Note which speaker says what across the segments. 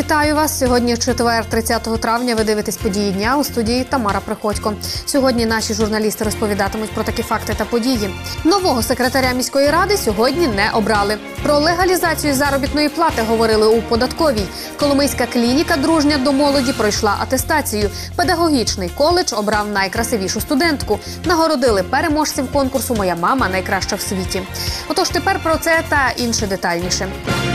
Speaker 1: Вітаю вас! Сьогодні четвер, 30 травня. Ви дивитесь події дня. У студії Тамара Приходько. Сьогодні наші журналісти розповідатимуть про такі факти та події. Нового секретаря міської ради сьогодні не обрали. Про легалізацію заробітної плати говорили у податковій. Коломийська клініка «Дружня до молоді» пройшла атестацію. Педагогічний коледж обрав найкрасивішу студентку. Нагородили переможців конкурсу «Моя мама найкраща в світі». Отож тепер про це та інше детальніше.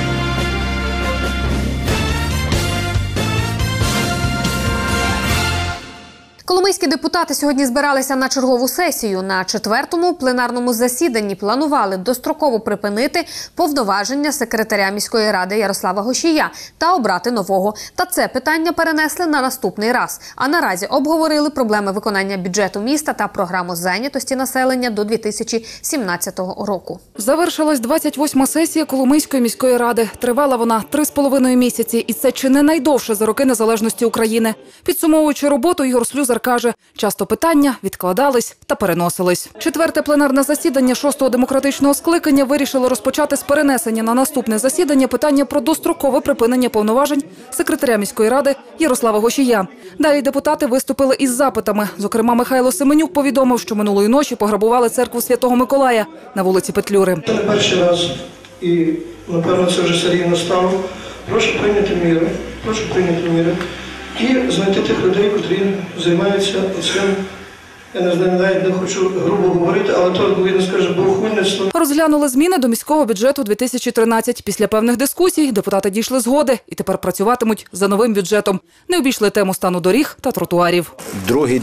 Speaker 1: Коломийські депутати сьогодні збиралися на чергову сесію. На 4-му пленарному засіданні планували достроково припинити повноваження секретаря міської ради Ярослава Гошія та обрати нового. Та це питання перенесли на наступний раз. А наразі обговорили проблеми виконання бюджету міста та програму зайнятості населення до 2017 року.
Speaker 2: Завершилась 28-ма сесія Коломийської міської ради. Тривала вона 3,5 місяці. І це чи не найдовше за роки незалежності України. Підсумовуючи роботу, Ігор Слюзар каже, часто питання відкладались та переносились. Четверте пленарне засідання 6-го демократичного скликання вирішило розпочати з перенесення на наступне засідання питання про дострокове припинення повноважень секретаря міської ради Ярослава Гошія. Далі депутати виступили із запитами. Зокрема, Михайло Семенюк повідомив, що минулої ночі пограбували церкву Святого Миколая на вулиці Петлюри.
Speaker 3: Це не перший раз і, напевно, це вже серійно стало. Прошу прийняти міри. І знайти тих людей, які займаються цим, я не знаю, навіть не хочу грубо говорити, але то, він скаже, богохульництво.
Speaker 2: Розглянули зміни до міського бюджету 2013. Після певних дискусій депутати дійшли згоди і тепер працюватимуть за новим бюджетом. Не обійшли тему стану доріг та тротуарів.
Speaker 4: Другий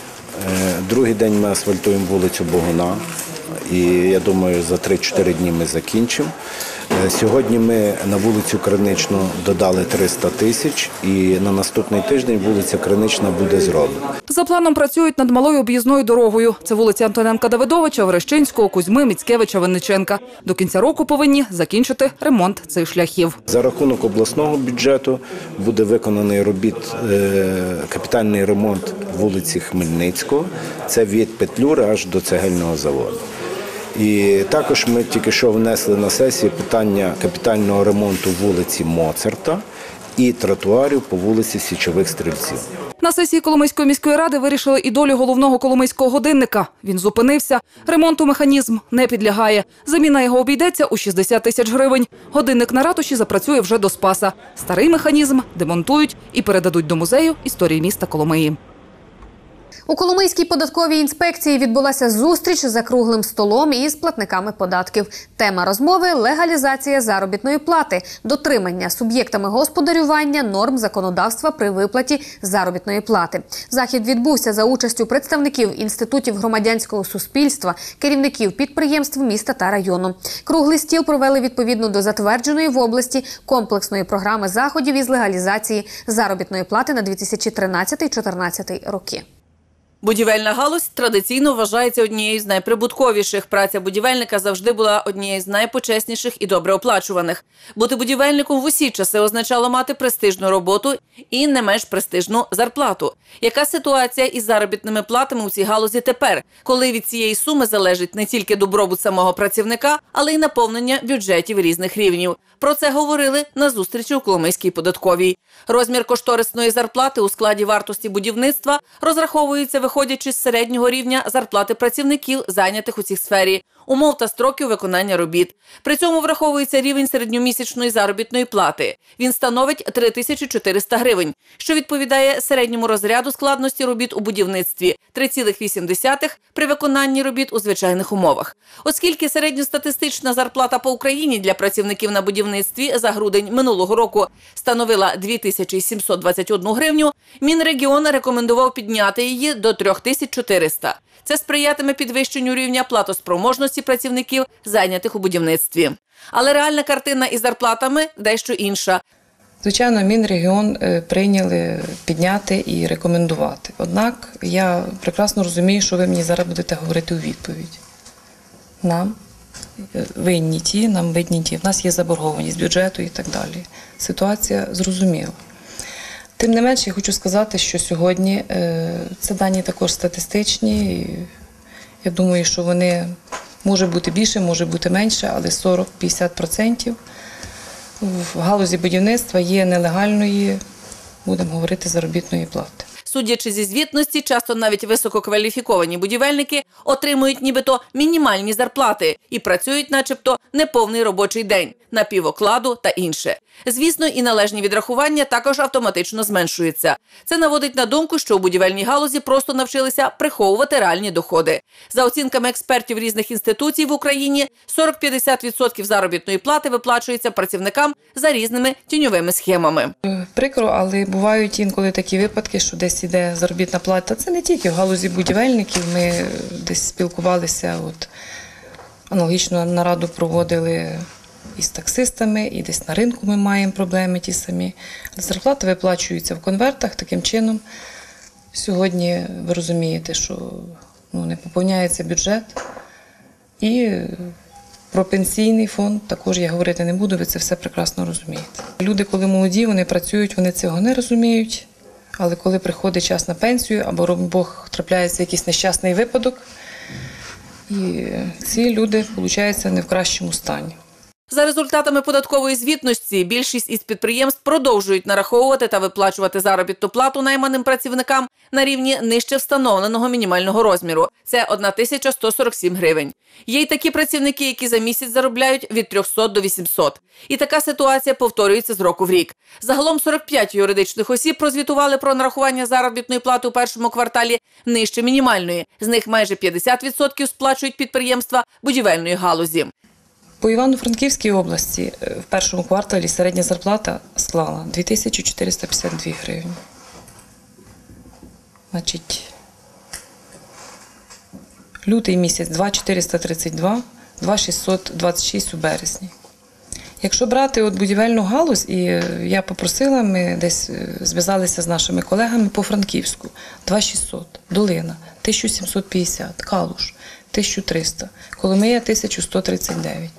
Speaker 4: день ми асфальтуємо вулицю Богуна. І я думаю, за 3-4 дні ми закінчимо. Сьогодні ми на вулицю Криничну додали 300 тисяч і на наступний тиждень вулиця Кринична буде зроблена.
Speaker 2: За планом працюють над малою об'їзною дорогою. Це вулиці Антоненка-Давидовича, Верещинського, Кузьми, Міцкевича, Винниченка. До кінця року повинні закінчити ремонт цих шляхів.
Speaker 4: За рахунок обласного бюджету буде виконаний капітальний ремонт вулиці Хмельницького. Це від Петлюри аж до цегельного заводу. І також ми тільки що внесли на сесію питання капітального ремонту вулиці Моцарта і тротуарів по вулиці Січових Стрільців.
Speaker 2: На сесії Коломийської міської ради вирішили і долю головного коломийського годинника. Він зупинився. Ремонту механізм не підлягає. Заміна його обійдеться у 60 тисяч гривень. Годинник на ратуші запрацює вже до Спаса. Старий механізм демонтують і передадуть до музею історії міста Коломиї.
Speaker 1: У Коломийській податковій інспекції відбулася зустріч за круглим столом із платниками податків. Тема розмови – легалізація заробітної плати, дотримання суб'єктами господарювання норм законодавства при виплаті заробітної плати. Захід відбувся за участю представників інститутів громадянського суспільства, керівників підприємств міста та району. Круглий стіл провели відповідно до затвердженої в області комплексної програми заходів із легалізації заробітної плати на 2013-2014 роки.
Speaker 5: Будівельна галузь традиційно вважається однією з найприбутковіших. Праця будівельника завжди була однією з найпочесніших і добре оплачуваних. Бути будівельником в усі часи означало мати престижну роботу і не менш престижну зарплату. Яка ситуація із заробітними платами у цій галузі тепер, коли від цієї суми залежить не тільки добробут самого працівника, але й наповнення бюджетів різних рівнів? Про це говорили на зустрічі у Коломийській податковій. Розмір кошторисної зарплати у складі вартості будівництва розраховується виходячи з середнього рівня зарплати працівників, зайнятих у цій сфері, умов та строків виконання робіт. При цьому враховується рівень середньомісячної заробітної плати. Він становить 3400 гривень, що відповідає середньому розряду складності робіт у будівництві – 3,8 при виконанні робіт у звичайних умовах. Оскільки середньостатистична зарплата по Україні для працівників на будівництві за грудень минулого року становила 2721 гривню, Мінрегіон рекомендував підняти її до 3400. Це сприятиме підвищенню рівня платоспроможності працівників, зайнятих у будівництві. Але реальна картина із зарплатами дещо інша.
Speaker 6: Звичайно, Мінрегіон прийняли підняти і рекомендувати. Однак я прекрасно розумію, що ви мені зараз будете говорити у відповідь. Нам винні ті, нам винні ті. В нас є заборгованість бюджету і так далі. Ситуація зрозуміла. Тим не менше, я хочу сказати, що сьогодні це дані також статистичні. Я думаю, що вони може бути більше, може бути менше, але 40-50% в галузі будівництва є нелегальної, будемо говорити, заробітної плати.
Speaker 5: Судячи зі звітності, часто навіть висококваліфіковані будівельники отримують нібито мінімальні зарплати і працюють начебто неповний робочий день, на півокладу та інше. Звісно, і належні відрахування також автоматично зменшуються. Це наводить на думку, що у будівельній галузі просто навчилися приховувати реальні доходи. За оцінками експертів різних інституцій в Україні, 40-50% заробітної плати виплачується працівникам за різними тіньовими схемами.
Speaker 6: Прикро, але бувають інколи такі випадки, що десь іде заробітна плата. Це не тільки в галузі будівельників. Ми десь спілкувалися, аналогічну нараду проводили і з таксистами, і десь на ринку ми маємо проблеми ті самі. Зарплати виплачуються в конвертах таким чином. Сьогодні ви розумієте, що не поповняється бюджет. І про пенсійний фонд також я говорити не буду, ви це все прекрасно розумієте. Люди, коли молоді, вони працюють, вони цього не розуміють. Але коли приходить час на пенсію, або, робить Бог, трапляється якийсь нещасний випадок, і ці люди, виходить, не в кращому стані.
Speaker 5: За результатами податкової звітності, більшість із підприємств продовжують нараховувати та виплачувати заробітну плату найманим працівникам на рівні нижче встановленого мінімального розміру. Це 1147 гривень. Є й такі працівники, які за місяць заробляють від 300 до 800. І така ситуація повторюється з року в рік. Загалом 45 юридичних осіб прозвітували про нарахування заробітної плати у першому кварталі нижче мінімальної. З них майже 50% сплачують підприємства будівельної галузі.
Speaker 6: По Івано-Франківській області в першому кварталі середня зарплата склала 2452 гривні. Значить, лютий місяць 2432, 2626 у березні. Якщо брати будівельну галузь, і я попросила, ми десь зв'язалися з нашими колегами по Франківську, 2600, Долина, 1750, Калуш, 1300, Коломия, 1139.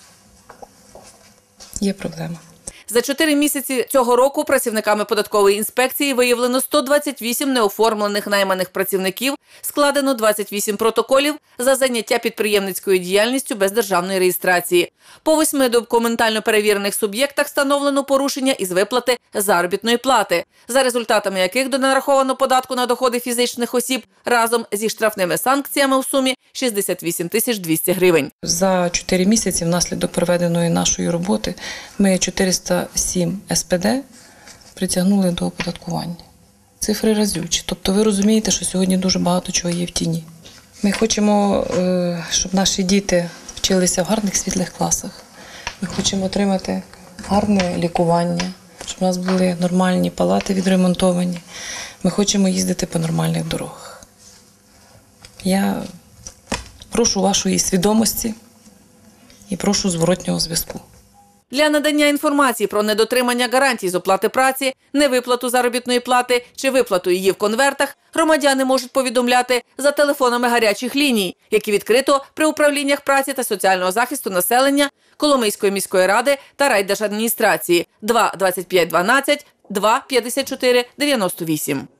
Speaker 6: Є проблема.
Speaker 5: За 4 місяці цього року працівниками податкової інспекції виявлено 128 неоформлених найманих працівників, складено 28 протоколів за заняття підприємницькою діяльністю без державної реєстрації. По 8 документально перевірених суб'єктах встановлено порушення із виплати заробітної плати, за результатами яких донараховано податку на доходи фізичних осіб разом зі штрафними санкціями у сумі 68 200 гривень.
Speaker 6: За 4 місяці внаслідок проведеної нашої роботи ми 407 СПД притягнули до оподаткування. Цифри разючі. Тобто ви розумієте, що сьогодні дуже багато чого є в тіні. Ми хочемо, щоб наші діти вчилися в гарних світлих класах. Ми хочемо отримати гарне лікування, щоб у нас були нормальні палати відремонтовані. Ми хочемо їздити по нормальних дорогах. Я прошу вашої свідомості і прошу зворотнього зв'язку.
Speaker 5: Для надання інформації про недотримання гарантій з оплати праці, невиплату заробітної плати чи виплату її в конвертах громадяни можуть повідомляти за телефонами гарячих ліній, які відкрито при управліннях праці та соціального захисту населення Коломийської міської ради та райдержадміністрації 2 25 12, 2 54 98.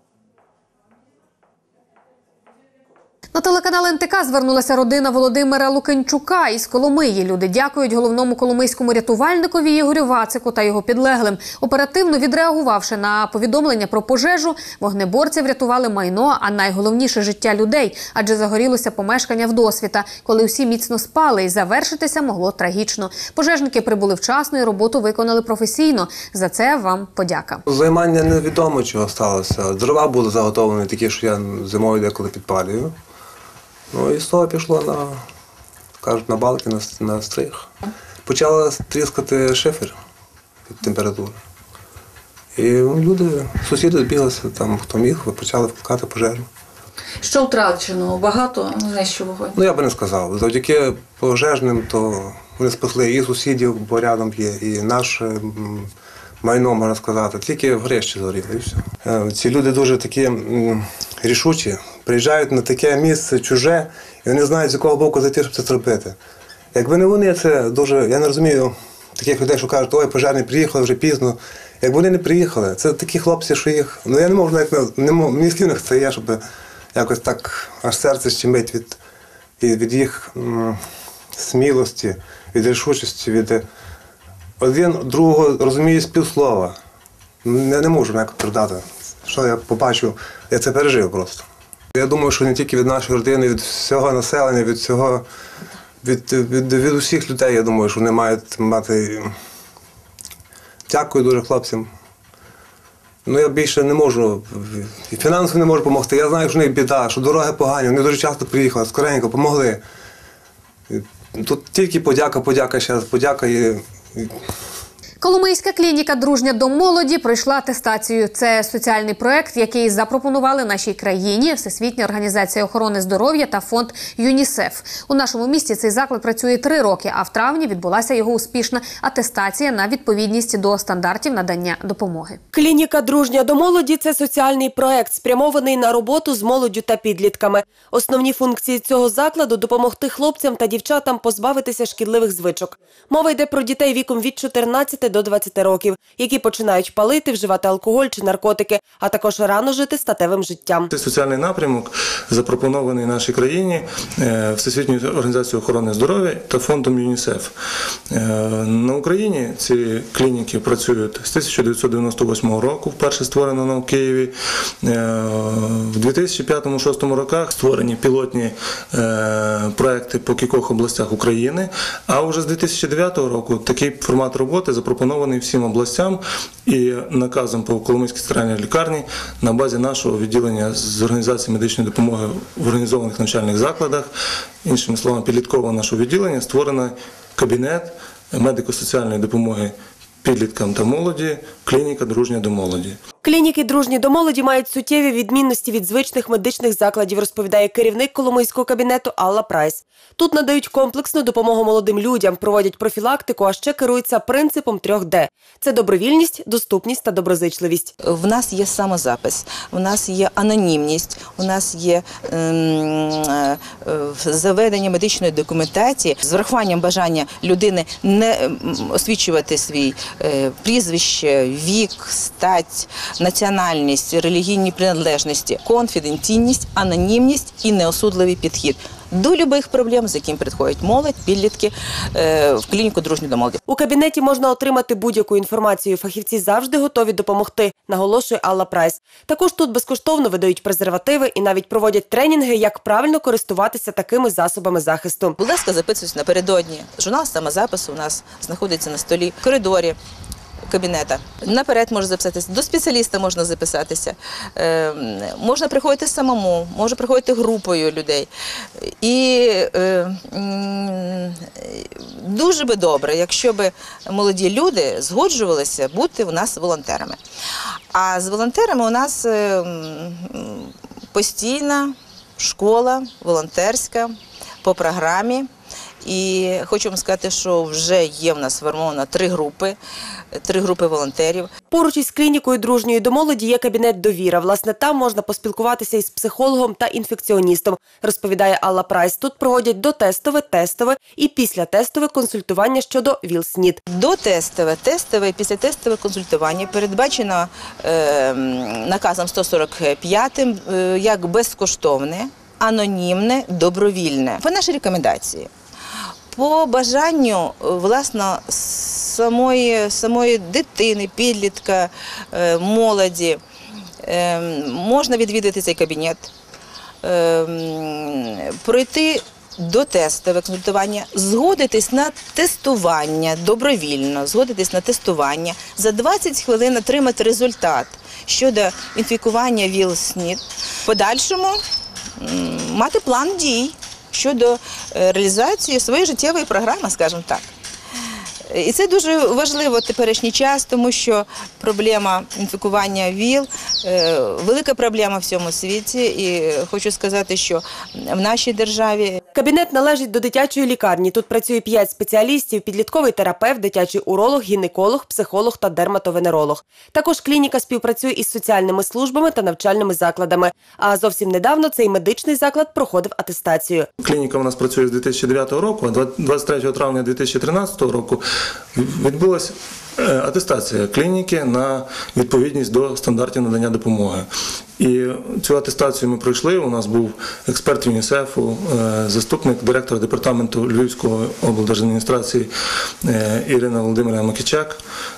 Speaker 1: На телеканал НТК звернулася родина Володимира Лукенчука із Коломиї. Люди дякують головному коломийському рятувальникові Ігорю Вацику та його підлеглим. Оперативно відреагувавши на повідомлення про пожежу, вогнеборці врятували майно, а найголовніше – життя людей, адже загорілося помешкання вдосвіта, коли всі міцно спали і завершитися могло трагічно. Пожежники прибули вчасно і роботу виконали професійно. За це вам подяка.
Speaker 7: Займання невідомо, чого сталося. Дрова були заготовлені такі, що я зимою деколи підпалюю. Ну і з того пішло на балки, на стриг. Почала тріскати шифер від температури. І люди, сусіди збіглися, там хто міг, почали вкликати пожежу.
Speaker 5: Що втрачено? Багато знищив вогонь?
Speaker 7: Ну я би не сказав. Завдяки пожежним, то вони спасли і сусідів, бо рядом є, і наше майно, можна сказати. Тільки горище згоріло і все. Ці люди дуже такі рішучі. Приїжджають на таке місце чуже, і вони знають, з якого боку зайти, щоб це зробити. Якби не вони, це дуже, я не розумію таких людей, що кажуть, ой, пожежні приїхали вже пізно. Якби вони не приїхали, це такі хлопці, що їх, ну я не можу навіть, мені слів це є, щоб якось так аж серце щемить від їх смілості, від рішучості, від один другого розуміє з півслова. Я не можу ніяк передати, що я побачив, я це пережив просто. Я думаю, що не тільки від нашої родини, від всього населення, від усіх людей, я думаю, що вони мають мати. Дякую дуже хлопцям. Ну, я більше не можу, і фінансово не можу допомогти. Я знаю, що в них біда, що дороги погані, вони дуже часто приїхали, скоренько, допомогли. Тут тільки подяка зараз, подяка і...
Speaker 1: Коломийська клініка «Дружня до молоді» пройшла атестацію. Це соціальний проект, який запропонували нашій країні Всесвітня організація охорони здоров'я та фонд ЮНІСЕФ. У нашому місті цей заклад працює 3 роки, а в травні відбулася його успішна атестація на відповідність до стандартів надання допомоги.
Speaker 8: Клініка «Дружня до молоді» – це соціальний проект, спрямований на роботу з молоддю та підлітками. Основні функції цього закладу – допомогти хлопцям та дівчатам позбавитися шкідливих звичок. Мова йде про дітей віком від 14 до 20 років, які починають палити, вживати алкоголь чи наркотики, а також рано жити статевим життям.
Speaker 9: Це соціальний напрямок, запропонований нашій країні Всесвітньою організацією охорони здоров'я та фондом ЮНІСЕФ. На Україні ці клініки працюють з 1998 року, вперше створено в Києві. В 2005-2006 роках створені пілотні проекти по кількох областях України, а вже з 2009 року такий формат роботи запропонований всім областям і наказом по Коломийській центральній лікарні на базі нашого відділення з організації медичної допомоги в організованих навчальних закладах, іншими словами, підліткового нашого відділення, створено кабінет медико-соціальної допомоги підліткам та молоді, клініка «Дружня до молоді».
Speaker 8: Клініки «Дружні до молоді» мають суттєві відмінності від звичних медичних закладів, розповідає керівник Коломийського кабінету Алла Прайс. Тут надають комплексну допомогу молодим людям, проводять профілактику, а ще керуються принципом 3D. Це добровільність, доступність та доброзичливість.
Speaker 10: В нас є самозапис, в нас є анонімність, у нас є заведення медичної документації з врахуванням бажання людини не освічувати свій прізвище, вік, стать, національність, релігійні приналежності, конфіденційність, анонімність і неосудливий підхід до будь-яких проблем, з яким приходять молодь, підлітки в клініку «Дружні до молоді».
Speaker 8: У кабінеті можна отримати будь-яку інформацію. Фахівці завжди готові допомогти, наголошує Алла Прайс. Також тут безкоштовно видають презервативи і навіть проводять тренінги, як правильно користуватися такими засобами захисту.
Speaker 10: Будь ласка, записуйтесь напередодні. Журнал самозапису у нас знаходиться на столі, в коридорі кабінета. Наперед можна записатися, до спеціаліста можна записатися. Можна приходити самому, можна приходити групою людей. І дуже би добре, якщо б молоді люди згоджувалися бути у нас волонтерами. А з волонтерами у нас постійна школа волонтерська по програмі. І хочу вам сказати, що вже є в нас сформовано 3 групи волонтерів.
Speaker 8: Поруч із клінікою «Дружньої до молоді» є кабінет «Довіра». Власне, там можна поспілкуватися із психологом та інфекціоністом, розповідає Алла Прайс. Тут проводять дотестове, тестове і післятестове консультування щодо ВІЛ-СНІД.
Speaker 10: Дотестове, тестове і післятестове консультування передбачено наказом 145 як безкоштовне, анонімне, добровільне. По нашій рекомендації. По бажанню, власне, самої дитини, підлітка, молоді, можна відвідати цей кабінет, пройти дотестове консультування, згодитись на тестування, добровільно згодитись на тестування, за 20 хвилин отримати результат щодо інфікування ВІЛ-СНІД. В подальшому мати план дій щодо реалізації своєї життєвої програми, скажімо так. І це дуже важливо в теперішній час, тому що проблема інфікування ВІЛ – велика проблема в всьому світі. І хочу сказати, що в нашій державі…
Speaker 8: Кабінет належить до дитячої лікарні. Тут працює 5 спеціалістів – підлітковий терапевт, дитячий уролог, гінеколог, психолог та дерматовенеролог. Також клініка співпрацює із соціальними службами та навчальними закладами. А зовсім недавно цей медичний заклад проходив атестацію.
Speaker 9: Клініка у нас працює з 2009 року, а 23 травня 2013 року Відбулася атестація клініки на відповідність до стандартів надання допомоги. І цю атестацію ми пройшли. У нас був експерт ЮНІСЕФу, заступник директора департаменту Львівської облдержадміністрації Ірина Володимирівна Макічак.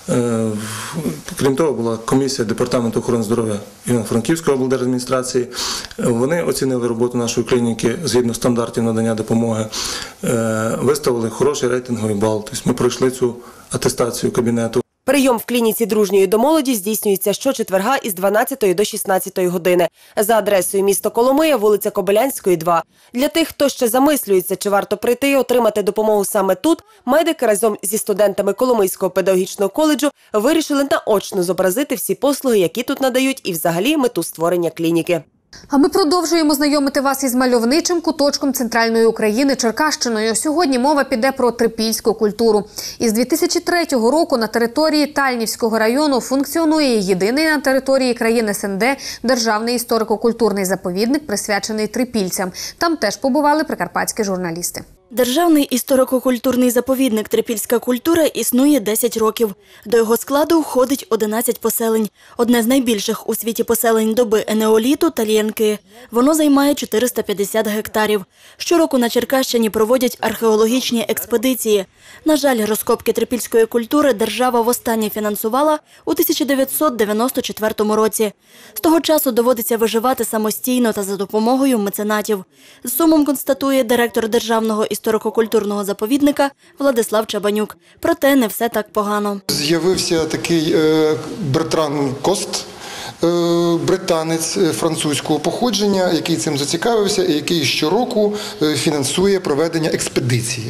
Speaker 9: Крім того, була комісія департаменту охорони здоров'я Івано-Франківської облдержадміністрації. Вони оцінили роботу нашої клініки згідно стандартів надання допомоги, виставили хороший рейтинговий бал. Тобто ми пройшли цю атестацію кабінету.
Speaker 8: Прийом в клініці «Дружньої до молоді» здійснюється щочетверга із 12 до 16 години. За адресою місто Коломия, вулиця Кобилянської, 2. Для тих, хто ще замислюється, чи варто прийти і отримати допомогу саме тут, медики разом зі студентами Коломийського педагогічного коледжу вирішили наочно зобразити всі послуги, які тут надають, і взагалі мету створення клініки.
Speaker 1: А ми продовжуємо знайомити вас із мальовничим куточком центральної України – Черкащиною. Сьогодні мова піде про трипільську культуру. Із 2003 року на території Тальнівського району функціонує єдиний на території країн СНД державний історико-культурний заповідник, присвячений трипільцям. Там теж побували прикарпатські журналісти.
Speaker 11: Державний історико-культурний заповідник «Трипільська культура» існує 10 років. До його складу входить 11 поселень. Одне з найбільших у світі поселень доби енеоліту – Талєнки. Воно займає 450 гектарів. Щороку на Черкащині проводять археологічні експедиції. На жаль, розкопки трипільської культури держава востаннє фінансувала у 1994 році. З того часу доводиться виживати самостійно та за допомогою меценатів. З сумом констатує директор Державного історико-культурного заповідника Владислав Чабанюк. Проте не все так погано.
Speaker 12: З'явився такий Бертран Кост, британець французького походження, який цим зацікавився і який щороку фінансує проведення експедиції.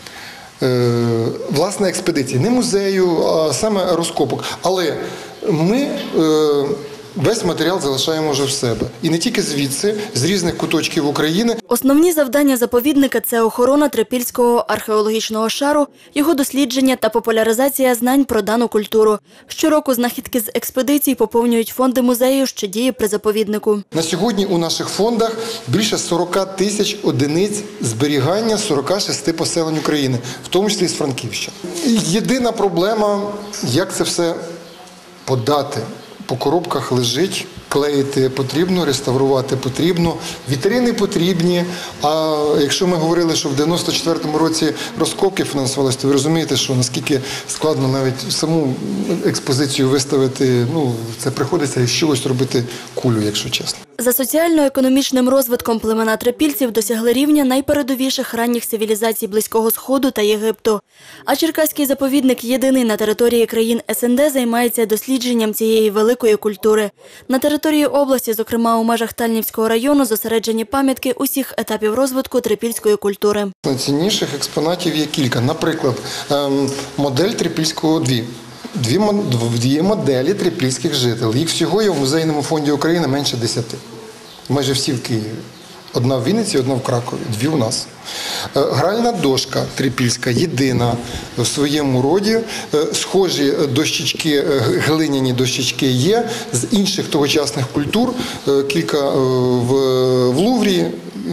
Speaker 12: Власне, експедиції. Не музею, а саме розкопок. Але ми весь матеріал залишаємо вже в себе. І не тільки звідси, з різних куточків України.
Speaker 11: Основні завдання заповідника – це охорона трипільського археологічного шару, його дослідження та популяризація знань про дану культуру. Щороку знахідки з експедицій поповнюють фонди музею, що діє при заповіднику.
Speaker 12: На сьогодні у наших фондах більше 40 тисяч одиниць зберігання 46 поселень України, в тому числі з Франківщини. Єдина проблема – як це все подати. По коробках лежить, клеїти потрібно, реставрувати потрібно, вітрини потрібні. А якщо ми говорили, що в 94-му році розкопки фінансувалися, то ви розумієте, що наскільки складно навіть саму експозицію виставити, це приходиться із чогось робити кулю, якщо чесно.
Speaker 11: За соціально-економічним розвитком племена трипільців досягли рівня найпередовіших ранніх цивілізацій Близького Сходу та Єгипту. А Черкаський заповідник, єдиний на території країн СНД, займається дослідженням цієї великої культури. На території області, зокрема у межах Тальнівського району, зосереджені пам'ятки усіх етапів розвитку трипільської культури.
Speaker 12: Найцінніших експонатів є кілька. Наприклад, модель трипільського дві моделі трипільських жителів. Їх всього є в музейному фонді України менше 10. Майже всі в Києві. Одна в Вінниці, одна в Кракові, 2 у нас. Гральна дошка трипільська єдина в своєму роді. Схожі дощечки, глиняні дощечки є. З інших тогочасних культур кілька в Луврі,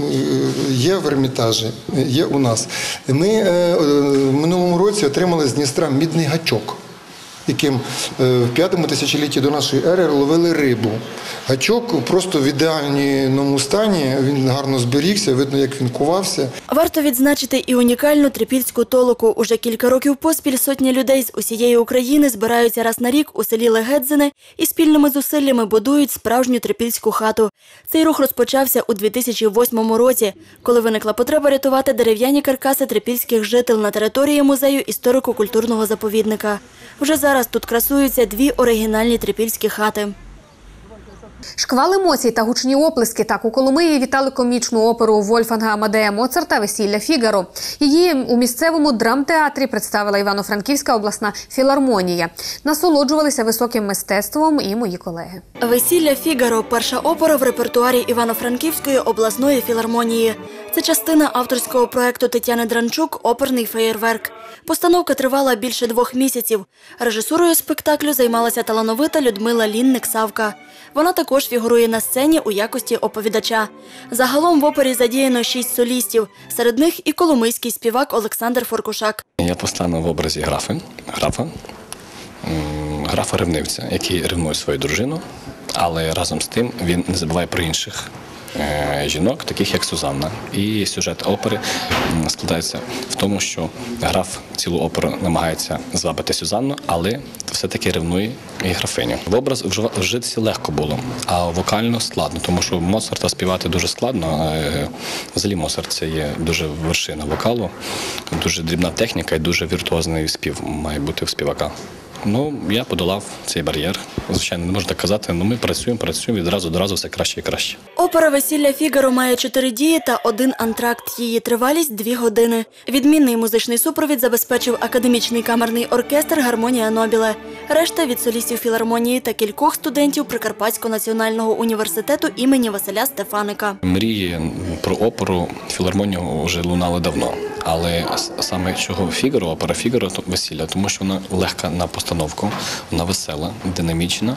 Speaker 12: є в Ермітажі, є у нас. Ми в минулому році отримали з Дністра мідний гачок, яким в 5-му тисячолітті до нашої ери ловили рибу. Гачок просто в ідеальному стані, він гарно зберігся, видно, як він кувався.
Speaker 11: Варто відзначити і унікальну трипільську толоку. Уже кілька років поспіль сотні людей з усієї України збираються раз на рік у селі Легедзине і спільними зусиллями будують справжню трипільську хату. Цей рух розпочався у 2008 році, коли виникла потреба рятувати дерев'яні каркаси трипільських жител на території музею історико-культурного заповідника. Вже зараз тут красуються 2 оригінальні трипільські хати.
Speaker 1: Шквал емоцій та гучні оплески так у Коломиї вітали комічну оперу Вольфганга Амадея Моцарта «Весілля Фігаро». Її у місцевому драмтеатрі представила Івано-Франківська обласна філармонія. Насолоджувалися високим мистецтвом і мої колеги.
Speaker 11: «Весілля Фігаро» – перша опера в репертуарі Івано-Франківської обласної філармонії. Це частина авторського проєкту Тетяни Дранчук «Оперний феєрверк». Постановка тривала більше 2 місяців. Режисурою спектаклю займалася талановита Людмила Лінник-Савка. Вона також також фігурує на сцені у якості оповідача. Загалом в опері задіяно 6 солістів, серед них і коломийський співак Олександр Форкушак.
Speaker 13: Я поставив в образі графа ревнивця, який ревнує свою дружину, але разом з тим він не забуває про інших жінок, таких як Сюзанна. І сюжет опери складається в тому, що граф цілу оперу намагається звабити Сюзанну, але все-таки ревнує і графиню. В образ вжитися легко було, а вокально складно, тому що Моцарта співати дуже складно. Взагалі Моцарт – це є дуже вершина вокалу, дуже дрібна техніка і дуже віртуозний спів має бути в співака. Я подолав цей бар'єр. Звичайно, не можна так казати, але ми працюємо, відразу до разу все краще і краще.
Speaker 11: Опера «Весілля Фігаро» має 4 дії та 1 антракт. Її тривалість – 2 години. Відмінний музичний супровід забезпечив академічний камерний оркестр «Гармонія Нобіле». Решта – від солістів філармонії та кількох студентів Прикарпатського національного університету імені Василя Стефаника.
Speaker 13: Мрії про оперу, філармонію вже лунали давно. Але саме чого Фігаро, опера Фігаро – весілля, тому що вона легка на постановку, вона весела, динамічна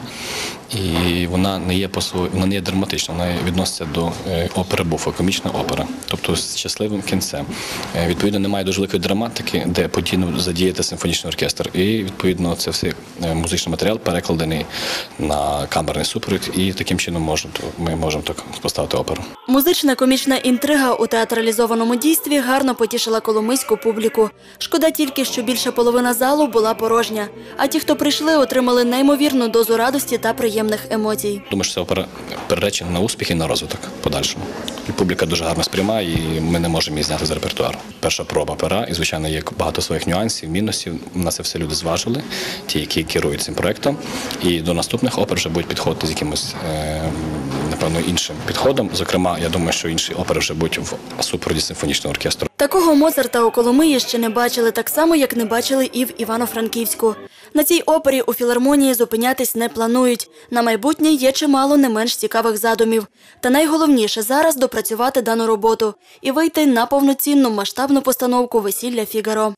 Speaker 13: і вона не є драматична, вона відноситься до опери буфа, комічна опера, тобто з щасливим кінцем. Відповідно, немає дуже великої драматики, де подійно задіяти симфонічний оркестр. І, відповідно, це все музичний матеріал перекладений на камерний супровід і таким чином ми можемо так поставити оперу.
Speaker 11: Музична комічна інтрига у театралізованому дійстві гарно потішила коломийську публіку. Шкода тільки, що більша половина залу була порожня. А ті, хто прийшли, отримали неймовірну дозу радості та приємних емоцій.
Speaker 13: Думаю, що ця опера переречена на успіх і на розвиток подальшому. І публіка дуже гарно сприймає, і ми не можемо її зняти з репертуару. Перша проба пера, і, звичайно, є багато своїх нюансів, мінусів. На це все люди зважили, ті, які керують цим проєктом. І до наступних опер вже будуть підходити з якимось, напевно, іншим підходом. Зокрема, я думаю, що інші опери вже будуть в супроводі симфонічного оркестру.
Speaker 11: Такого Моцарта у Коломиї ще не бачили, так само, як не бачили і в Івано-Франківську. На цій опері у філармонії зупинятись не планують. На майбутнє є чимало не менш цікавих задумів. Та найголовніше зараз допрацювати дану роботу і вийти на повноцінну масштабну постановку «Весілля Фігаро».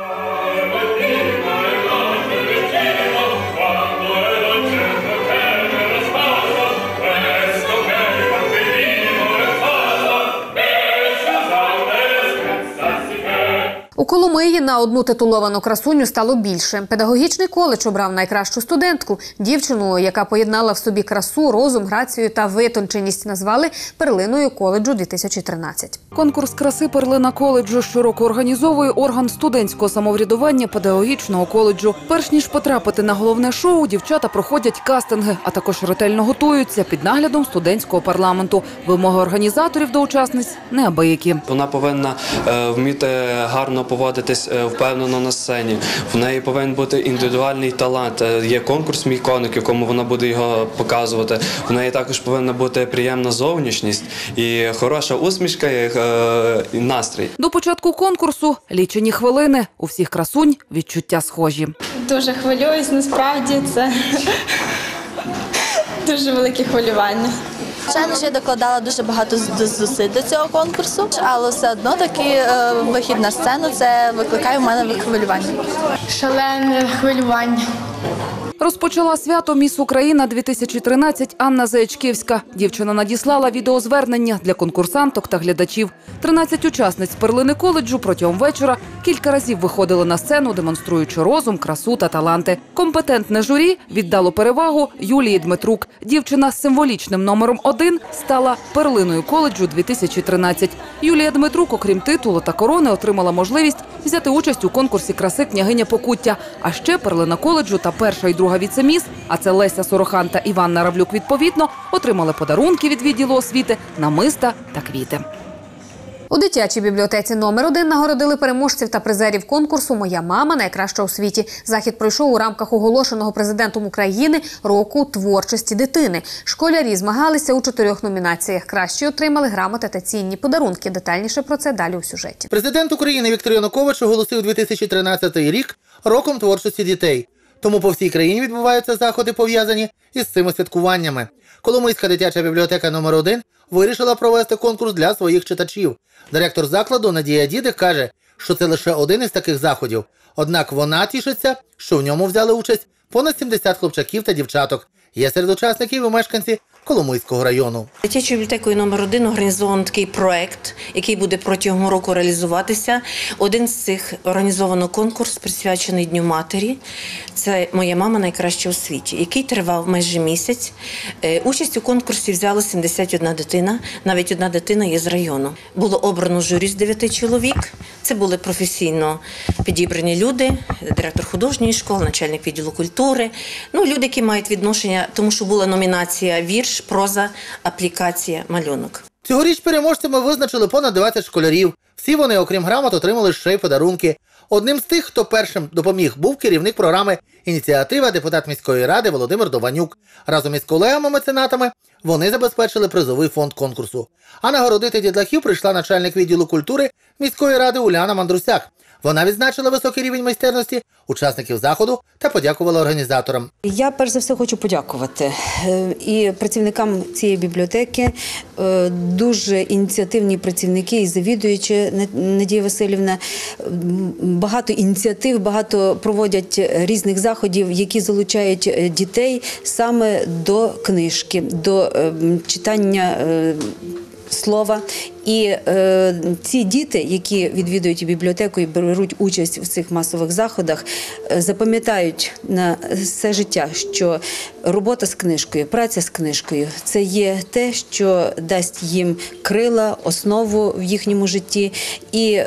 Speaker 1: У Коломиї на одну титуловану красуню стало більше. Педагогічний коледж обрав найкращу студентку. Дівчину, яка поєднала в собі красу, розум, грацію та витонченість, назвали «Перлиною коледжу 2013».
Speaker 2: Конкурс краси «Перлина коледжу» щороку організовує орган студентського самоврядування педагогічного коледжу. Перш ніж потрапити на головне шоу, дівчата проходять кастинги, а також ретельно готуються під наглядом студентського парламенту. Вимоги організаторів до учасниць неабиякі.
Speaker 14: Вона повинна вміти гарно поводитись впевнено на сцені. В неї повинен бути індивідуальний талант. Є конкурс «Мій коник», в якому вона буде його показувати. В неї також повинна бути приємна зовнішність і хороша усмішка і настрій.
Speaker 2: До початку конкурсу лічені хвилини. У всіх красунь відчуття схожі.
Speaker 15: Дуже хвилююсь, насправді це дуже велике хвилювання.
Speaker 16: Звичайно, що я докладала дуже багато зусиль до цього конкурсу, але все одно такий вихід на сцену це викликає в мене хвилювання.
Speaker 15: Шалене хвилювання.
Speaker 2: Розпочала свято «Міс Україна-2013» Анна Заячківська. Дівчина надіслала відеозвернення для конкурсанток та глядачів. 13 учасниць «Перлини коледжу» протягом вечора кілька разів виходили на сцену, демонструючи розум, красу та таланти. Компетентне журі віддало перевагу Юлії Дмитрук. Дівчина з символічним номером 1 стала «Перлиною коледжу 2013». Юлія Дмитрук, окрім титулу та корони, отримала можливість взяти участь у конкурсі краси «Княгиня Покуття». А ще «Перлина коледжу» та перша і друга віцеміс, а це Леся Сорохан та Іванна Равлюк відповідно, отримали подарунки від відділу освіти, намиста та квіти.
Speaker 1: У дитячій бібліотеці номер 1 нагородили переможців та призерів конкурсу «Моя мама – найкраща у світі». Захід пройшов у рамках оголошеного президентом України року творчості дитини. Школярі змагалися у 4 номінаціях. Кращі отримали грамоти та цінні подарунки. Детальніше про це далі у сюжеті.
Speaker 17: Президент України Віктор Янукович оголосив 2013 рік роком творчості дітей. Тому по всій країні відбуваються заходи, пов'язані із цими святкуваннями. Коломийська дитяча бібліотека номер 1 вирішила провести конкурс для своїх читачів. Директор закладу Надія Дідик каже, що це лише один із таких заходів. Однак вона тішиться, що в ньому взяли участь понад 70 хлопчаків та дівчаток. Є серед учасників і мешканці Коломийського району.
Speaker 18: Дитячою бібліотекою номер 1 організований такий проект, який буде протягом року реалізуватися. Один з цих організовано конкурс, присвячений Дню матері. Це «Моя мама найкраща у світі», який тривав майже місяць. Участь у конкурсі взяла 71 дитина, навіть одна дитина є з району. Було обрано журі з 9 чоловік. Це були професійно підібрані люди, директор художньої школи, начальник відділу культури. Люди, які мають відношення, тому що була номінація вірш, проза, аплікація, малюнок.
Speaker 17: Цьогоріч переможцями визначили понад 20 школярів. Всі вони, окрім грамот, отримали ще й подарунки. Одним з тих, хто першим допоміг, був керівник програми «Ініціатива», депутат міської ради Володимир Дованюк. Разом із колегами-меценатами вони забезпечили призовий фонд конкурсу. А нагородити дітлахів прийшла начальник відділу культури міської ради Уляна Мандрусяк. Вона відзначила високий рівень майстерності учасників заходу та подякувала організаторам.
Speaker 19: Я перш за все хочу подякувати і працівникам цієї бібліотеки, дуже ініціативні працівники і завідуюча Надія Васильівна. Багато ініціатив, багато проводять різних заходів, які залучають дітей саме до книжки, до читання слова. І ці діти, які відвідують бібліотеку і беруть участь в цих масових заходах, запам'ятають на все життя, що робота з книжкою, праця з книжкою – це є те, що дасть їм крила, основу в їхньому житті і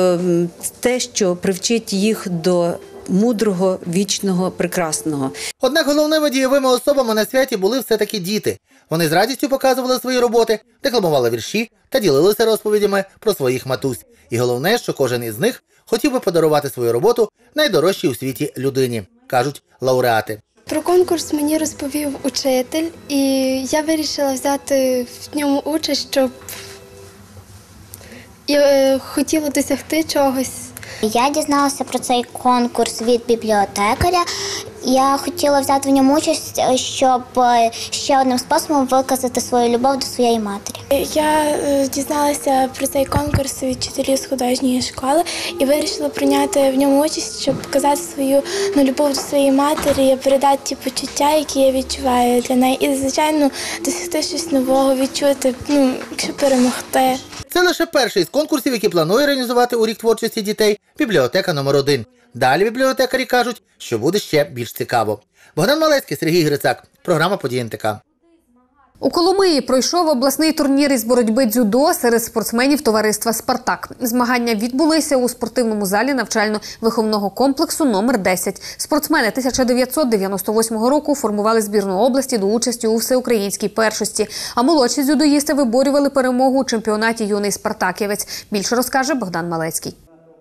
Speaker 19: те, що привчить їх до мудрого, вічного, прекрасного.
Speaker 17: Однак головними дієвими особами на святі були все-таки діти. Вони з радістю показували свої роботи, декламували вірші та ділилися розповідями про своїх матусь. І головне, що кожен із них хотів би подарувати свою роботу найдорожчій у світі людині, кажуть лауреати.
Speaker 20: Про конкурс мені розповів учитель, і я вирішила взяти в ньому участь, щоб я хотіла досягти чогось.
Speaker 21: Я дізналася про цей конкурс від бібліотекаря. Я хотіла взяти в ньому участь, щоб ще одним способом виказати свою любов до своєї матері.
Speaker 15: Я дізналася про цей конкурс від вчителів з художньої школи і вирішила прийняти в ньому участь, щоб показати свою любов до своєї матері, передати ті почуття, які я відчуваю для неї. І, звичайно, досягти щось нового, відчути, якщо перемогти.
Speaker 17: Це лише перший з конкурсів, які планує організувати у рік творчості дітей бібліотека номер 1. Далі бібліотекарі кажуть, що буде ще більш цікаво. Богдан Малецький, Сергій Грицак. Програма «Події НТК».
Speaker 1: У Коломиї пройшов обласний турнір із боротьби дзюдо серед спортсменів товариства «Спартак». Змагання відбулися у спортивному залі навчально-виховного комплексу номер 10. Спортсмени 1998 року формували збірну області до участі у всеукраїнській першості, а молодші дзюдоїсти виборювали перемогу у чемпіонаті «Юний спартаківець». Більше розкаже Богдан Малецький.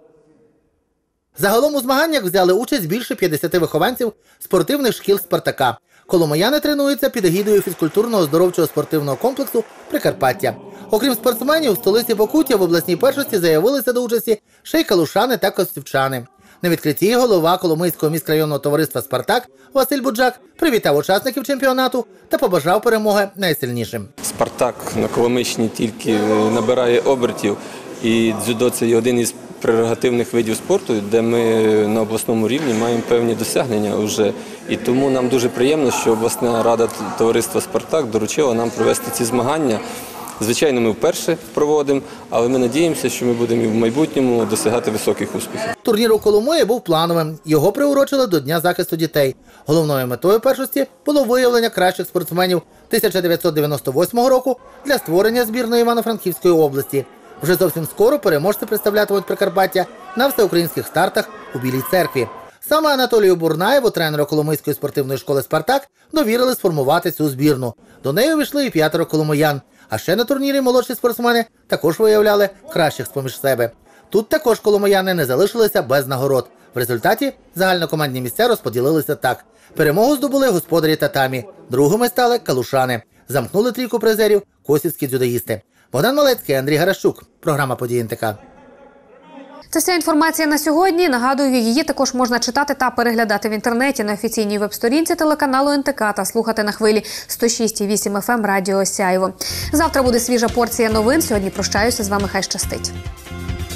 Speaker 17: Загалом у змаганнях взяли участь більше 50 вихованців спортивних шкіл «Спартака». Коломияни тренуються під егідою фізкультурно-оздоровчого спортивного комплексу «Прикарпаття». Окрім спортсменів, в столиці Покуття в обласній першості заявилися до участі ще й калушани та костівчани. На відкритті голова Коломийського міськрайонного товариства «Спартак» Василь Буджак привітав учасників чемпіонату та побажав перемоги найсильнішим.
Speaker 22: «Спартак» на Коломийщині тільки набирає обертів, і дзюдо – це є один із прерогативних видів спорту, де ми на обласному рівні маємо певні досягнення вже. І тому нам дуже приємно, що обласна рада товариства «Спартак» доручила нам провести ці змагання. Звичайно, ми вперше проводимо, але ми надіємося, що ми будемо і в майбутньому досягати високих успіхів.
Speaker 17: Турнір у Коломиї був плановим. Його приурочили до Дня захисту дітей. Головною метою першості було виявлення кращих спортсменів 1998 року для створення збірної Івано-Франківської області. Вже зовсім скоро переможці представлятимуть Прикарпаття на всеукраїнських стартах у Білій церкві. Саме Анатолію Бурнаєву, тренеру Коломийської спортивної школи «Спартак», довірили сформувати цю збірну. До неї увійшли і 5 коломиян. А ще на турнірі молодші спортсмени також виявляли кращих з-поміж себе. Тут також коломияни не залишилися без нагород. В результаті загальнокомандні місця розподілилися так. Перемогу здобули господарі татамі. Другими стали калушани. Замкнули трійку призерів косівські дзюдоїсти. Богдан Малецький, Андрій Гарашчук. Програма «Події НТК».
Speaker 1: Це вся інформація на сьогодні. Нагадую, її також можна читати та переглядати в інтернеті на офіційній веб-сторінці телеканалу НТК та слухати на хвилі 106,8 FM радіо Сяйво. Завтра буде свіжа порція новин. Сьогодні прощаюся з вами. Хай щастить.